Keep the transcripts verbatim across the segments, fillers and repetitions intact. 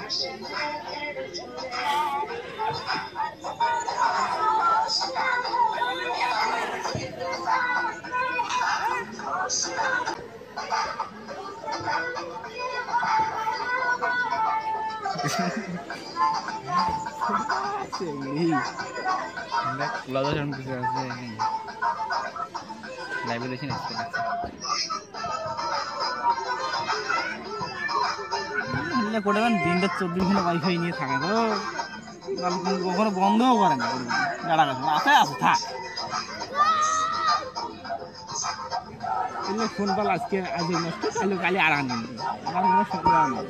লজা শুন কিছু আছে লাইভে দেখি না করে দিনটা চব্বিশ ঘন্টা ওয়াইফাই নিয়ে থাকে তো কখনো বন্ধও করে না গাড়া গাছ আছে আছে থাক ফোন পাল আজকে আজ নষ্ট কালি কালি আর আনি আমার কোনো সন্দেহ নেই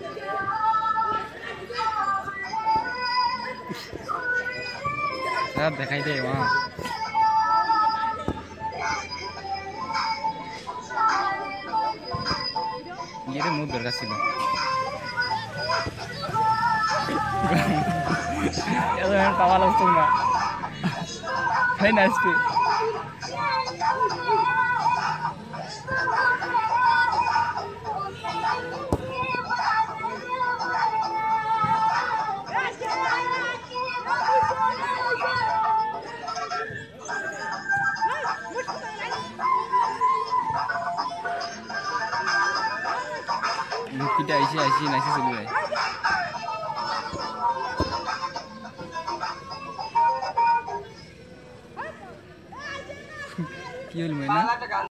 সব দেখাই দে মা এটা মুখ দরকার ছিল পাওয়া লাগতো না তাই না আজকে লুকিটা আইসি আইসি নাইসি চলে যায় কি হল ময়না